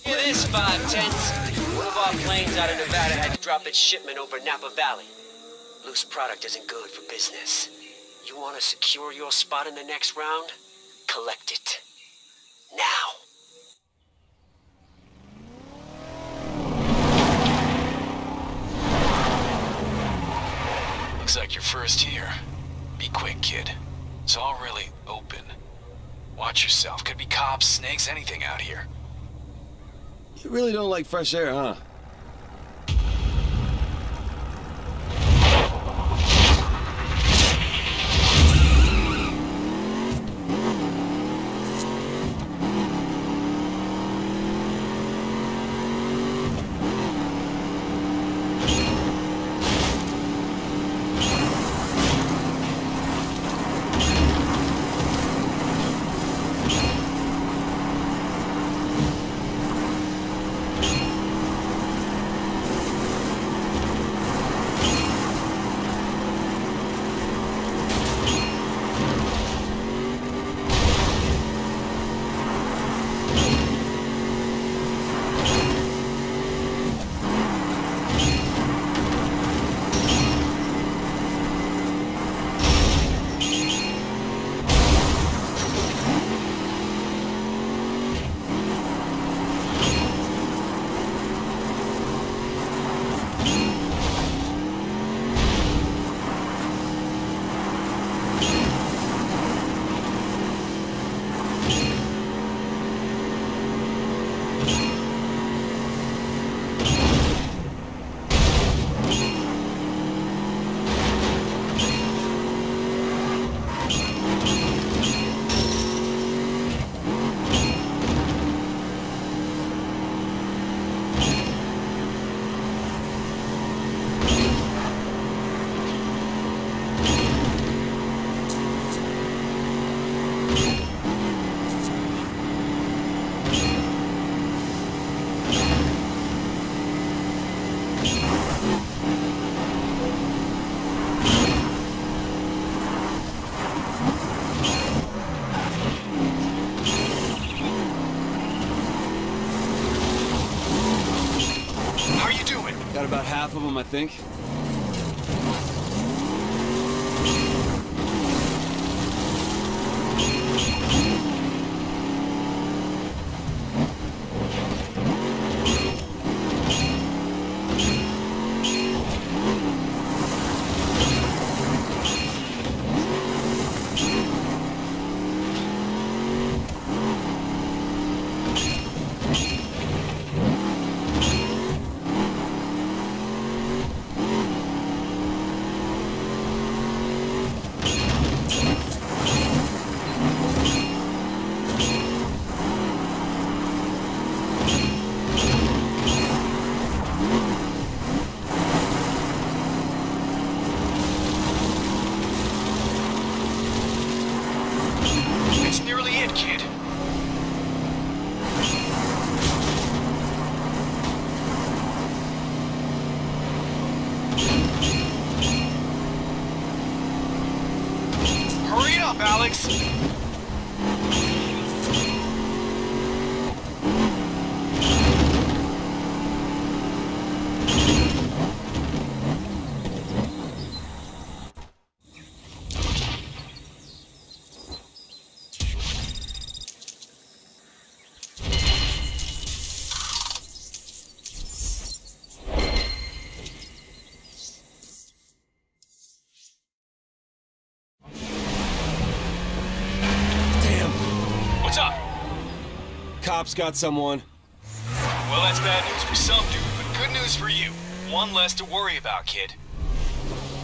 Look at this, 510s. One of our planes out of Nevada had to drop its shipment over Napa Valley. Loose product isn't good for business. You want to secure your spot in the next round? Collect it. Now. Looks like you're first here. Be quick, kid. It's all really open. Watch yourself. Could be cops, snakes, anything out here. You really don't like fresh air, huh? Got about half of them, I think. Alex. Cops got someone. Well, that's bad news for some dude, but good news for you. One less to worry about, kid.